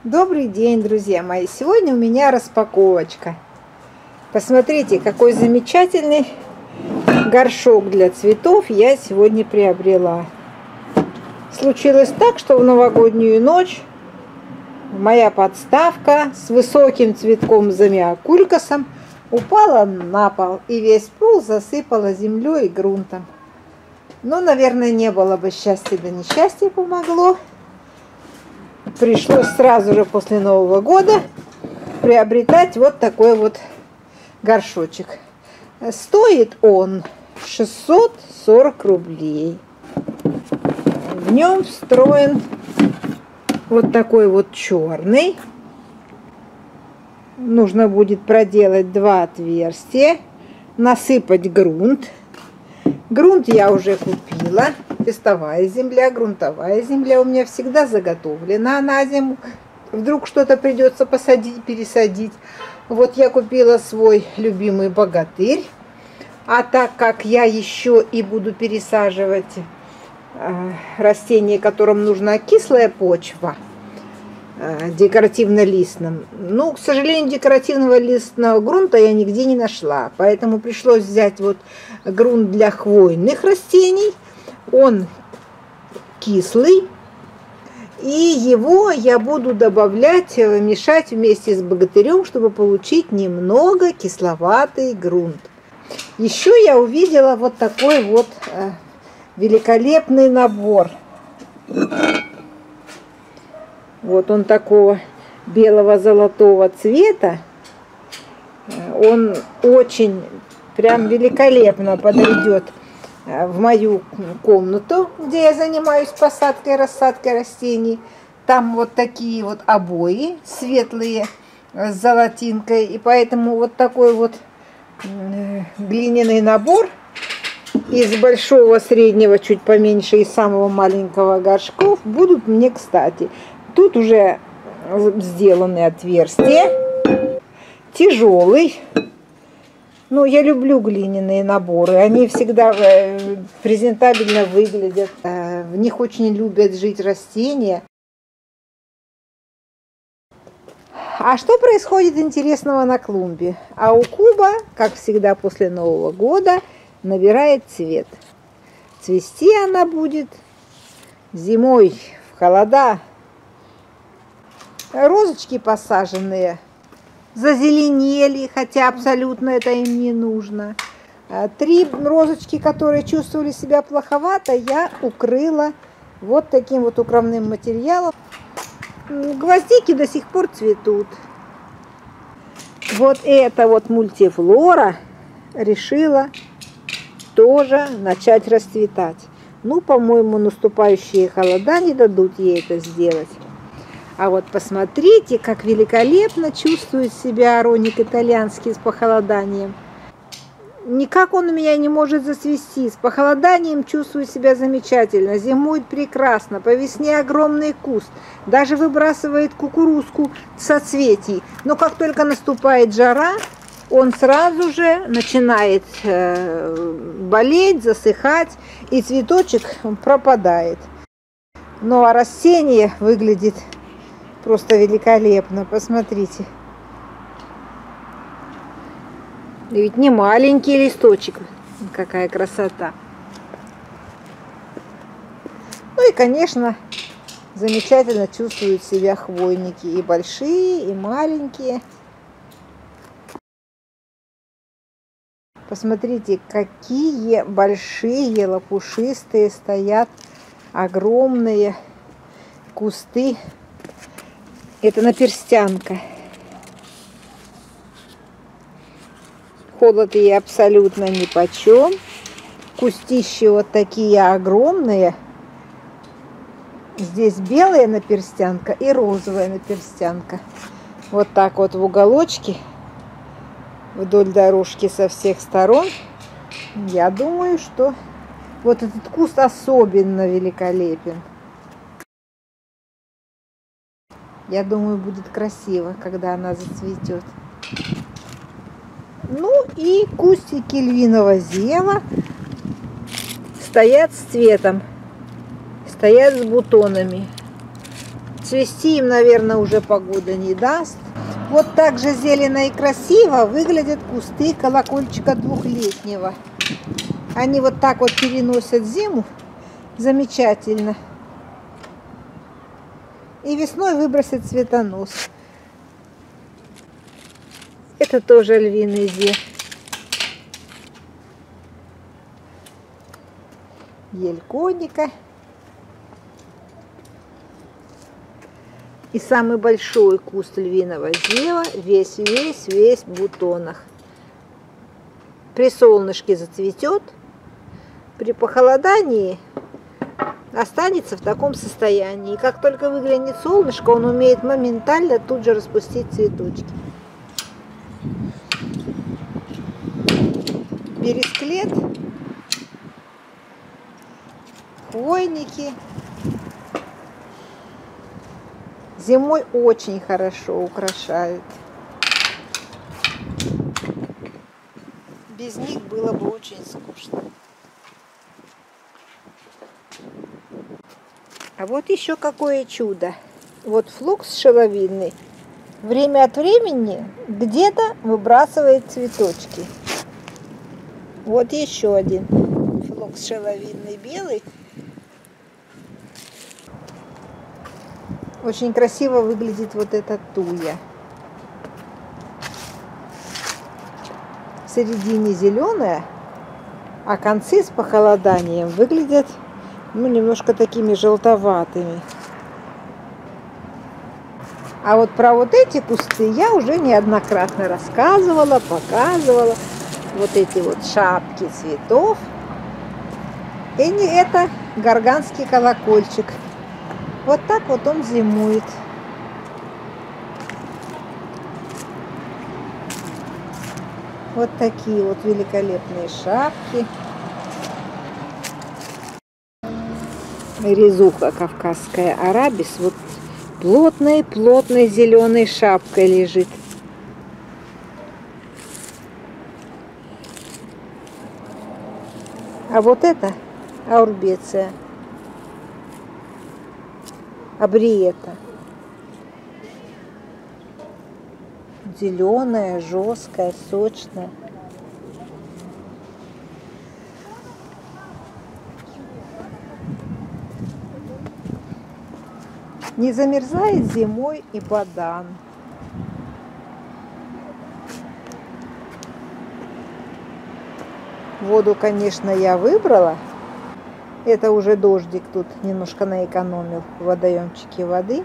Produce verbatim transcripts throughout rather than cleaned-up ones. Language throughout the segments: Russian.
Добрый день, друзья мои! Сегодня у меня распаковочка. Посмотрите, какой замечательный горшок для цветов я сегодня приобрела. Случилось так, что в новогоднюю ночь моя подставка с высоким цветком замиокулькасом упала на пол, и весь пол засыпала землей и грунтом. Ну, наверное, не было бы счастья, да несчастье помогло. Пришлось сразу же после Нового года приобретать вот такой вот горшочек. Стоит он шестьсот сорок рублей. В нем встроен вот такой вот черный. Нужно будет проделать два отверстия, насыпать грунт. Грунт я уже купила. Пестовая земля, грунтовая земля у меня всегда заготовлена на зиму. Вдруг что-то придется посадить, пересадить. Вот я купила свой любимый богатырь. А так как я еще и буду пересаживать э, растения, которым нужна кислая почва, э, декоративно-листным. Ну, к сожалению, декоративного листного грунта я нигде не нашла. Поэтому пришлось взять вот грунт для хвойных растений. Он кислый, и его я буду добавлять, мешать вместе с богатырем, чтобы получить немного кисловатый грунт. Еще я увидела вот такой вот э, великолепный набор. Вот он такого белого золотого цвета. Он очень прям великолепно подойдет в мою комнату, где я занимаюсь посадкой, рассадкой растений. Там вот такие вот обои светлые с золотинкой, и поэтому вот такой вот глиняный набор из большого, среднего, чуть поменьше и самого маленького горшков будут мне кстати. Тут уже сделаны отверстия, тяжелый. Ну, я люблю глиняные наборы, они всегда презентабельно выглядят, в них очень любят жить растения. А что происходит интересного на клумбе? А у куба, как всегда после Нового года, набирает цвет. Цвести она будет зимой, в холода. Розочки посаженные зазеленели, хотя абсолютно это им не нужно. Три розочки, которые чувствовали себя плоховато, я укрыла вот таким вот укромным материалом. Гвоздики до сих пор цветут. Вот эта вот мультифлора решила тоже начать расцветать. Ну, по-моему, наступающие холода не дадут ей это сделать. А вот посмотрите, как великолепно чувствует себя ароник итальянский с похолоданием. Никак он у меня не может зацвести. С похолоданием чувствует себя замечательно. Зимует прекрасно. По весне огромный куст. Даже выбрасывает кукурузку соцветий. Но как только наступает жара, он сразу же начинает э, болеть, засыхать. И цветочек пропадает. Ну а растение выглядит просто великолепно, посмотрите. И ведь не маленький листочек, какая красота. Ну и, конечно, замечательно чувствуют себя хвойники, и большие, и маленькие. Посмотрите, какие большие лопушистые стоят огромные кусты. Это наперстянка. Холод ей абсолютно нипочем. Кустища вот такие огромные. Здесь белая наперстянка и розовая наперстянка. Вот так вот в уголочке, вдоль дорожки со всех сторон. Я думаю, что вот этот куст особенно великолепен. Я думаю, будет красиво, когда она зацветет. Ну и кустики львиного зева стоят с цветом, стоят с бутонами. цвести им, наверное, уже погода не даст. Вот так же зелено и красиво выглядят кусты колокольчика двухлетнего. Они вот так вот переносят зиму. Замечательно. И весной выбросят цветонос. Это тоже львиный зев. Ель коника. И самый большой куст львиного зева весь-весь-весь в бутонах. При солнышке зацветет, при похолодании останется в таком состоянии. И как только выглянет солнышко, он умеет моментально тут же распустить цветочки. Бересклет, хвойники зимой очень хорошо украшают. Без них было бы очень скучно. А вот еще какое чудо. Вот флокс шеловидный время от времени где-то выбрасывает цветочки. Вот еще один флокс шеловидный белый. Очень красиво выглядит вот эта туя. В середине зеленая, а концы с похолоданием выглядят, ну, немножко такими желтоватыми. А вот про вот эти кусты я уже неоднократно рассказывала, показывала. Вот эти вот шапки цветов. И не это горганский колокольчик. Вот так вот он зимует. Вот такие вот великолепные шапки. Резуха кавказская арабис вот плотной-плотной зеленой шапкой лежит. А вот это аурбеция, абриета. Зеленая, жесткая, сочная. Не замерзает зимой и бадан. Воду, конечно, я выбрала. Это уже дождик тут немножко наэкономил в водоемчике воды.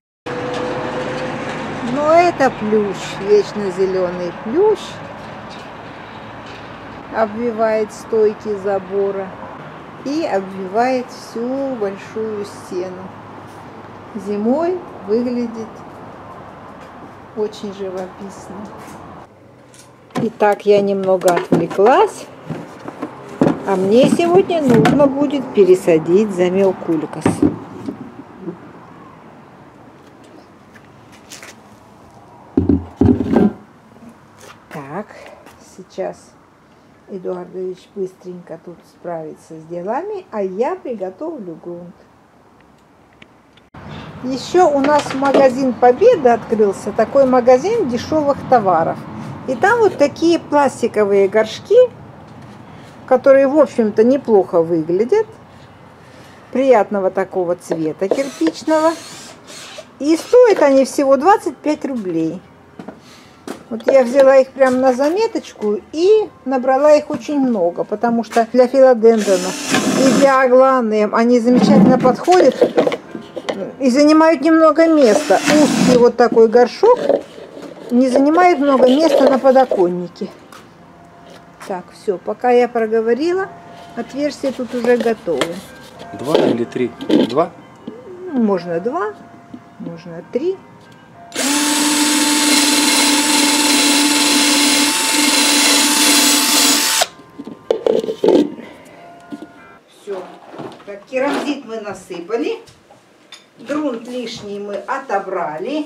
Но это плющ, вечно зеленый плющ, обвивает стойки забора и обвивает всю большую стену. Зимой выглядит очень живописно. Итак, я немного отвлеклась. А мне сегодня нужно будет пересадить замелкулькас. Так, сейчас Эдуардович быстренько тут справится с делами, а я приготовлю грунт. Еще у нас магазин Победа открылся, такой магазин дешевых товаров. И там вот такие пластиковые горшки, которые, в общем-то, неплохо выглядят, приятного такого цвета кирпичного. И стоят они всего двадцать пять рублей. Вот я взяла их прямо на заметочку и набрала их очень много, потому что для филодендронов и для агланем они замечательно подходят и занимают немного места. Узкий вот такой горшок не занимает много места на подоконнике. Так, все, пока я проговорила, отверстия тут уже готовы. Два или три? Два? Можно два, можно три. Все. Так, керамзит мы насыпали. Грунт лишний мы отобрали.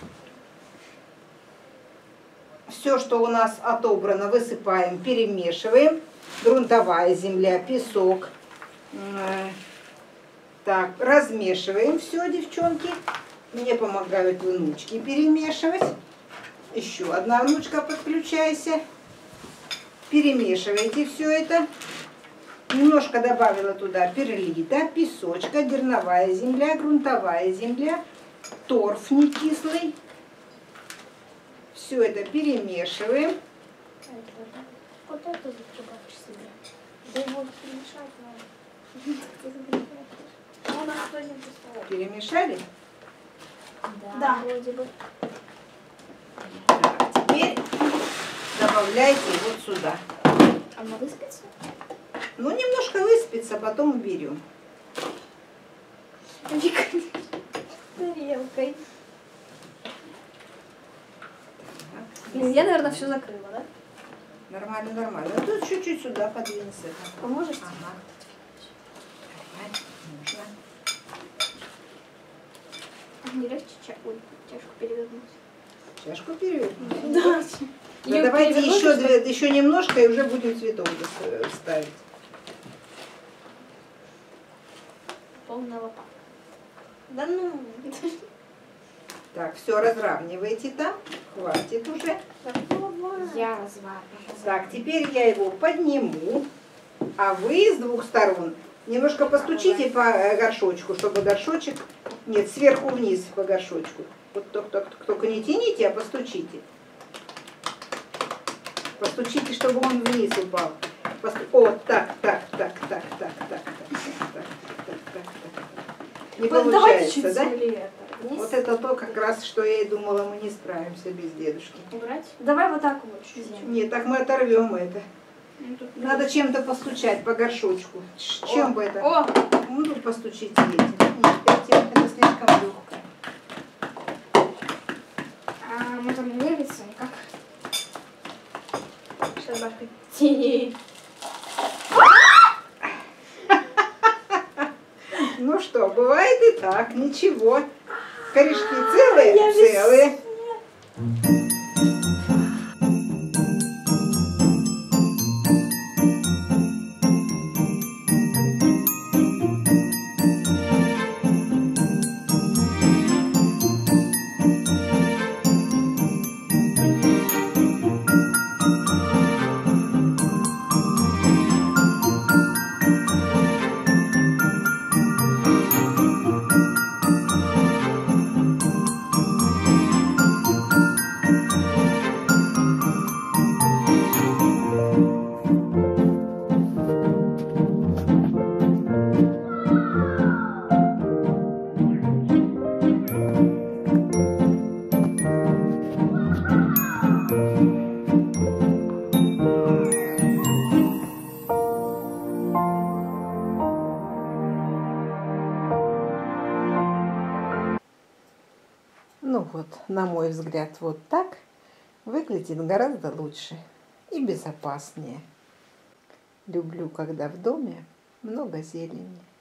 Все, что у нас отобрано, высыпаем, перемешиваем. Грунтовая земля, песок. Так, размешиваем все, девчонки. Мне помогают внучки перемешивать. Еще одна внучка, подключайся. Перемешивайте все это. Немножко добавила туда перлита, песочка, дерновая земля, грунтовая земля, торф не кислый. Все это перемешиваем. Вот это закрываешь себе. Да его перемешать надо. Он на не пустого. Перемешали? Да, вроде бы. Так, теперь добавляйте вот сюда. Она выспится? Ну, немножко выспится, потом уберем. Тарелкой. Блин, я, наверное, все закрыла, да? Нормально, нормально. А тут чуть-чуть сюда подвинься. Поможешь? Ага. Нужно. Не легче ча... Ой, чашку перевернуть. Чашку перевернуть? Да. Ну, давайте еще, две, еще немножко, и уже будем цветок ставить. Полного папа. Да ну. Так, все, разравнивайте там. Хватит уже. Я разварю. Так, теперь я его подниму, а вы с двух сторон немножко постучите по горшочку, чтобы горшочек... Нет, сверху вниз по горшочку. Вот только, только не тяните, а постучите. Постучите, чтобы он вниз упал. Посту... О, так, так, так, так, так, так, так, так, так, так, так, так. Не получается, да? Вот это то, как раз, что я и думала, мы не справимся без дедушки. Убрать? Давай вот так вот чуть-чуть. Нет, так мы оторвем это. Надо чем-то постучать по горшочку. Чем О, бы это? О! Ну, тут постучите этим. Нет, этим это слишком легкое. А мы там не лепится никак. Сейчас башка теней. Ну что, бывает и так, ничего. Корешки целые? Я Целые. Ну вот, на мой взгляд, вот так выглядит гораздо лучше и безопаснее. Люблю, когда в доме много зелени.